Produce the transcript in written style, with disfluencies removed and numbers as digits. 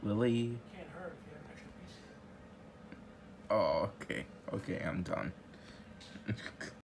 Lily. Can't hurt if you have an extra piece. Oh, okay. Okay, I'm done.